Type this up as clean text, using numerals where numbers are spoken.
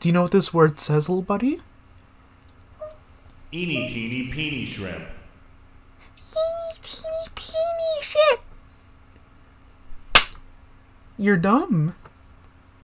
Do you know what this word says, little buddy? Eeny teeny peeny shrimp. Teeny teeny peeny shrimp. You're dumb.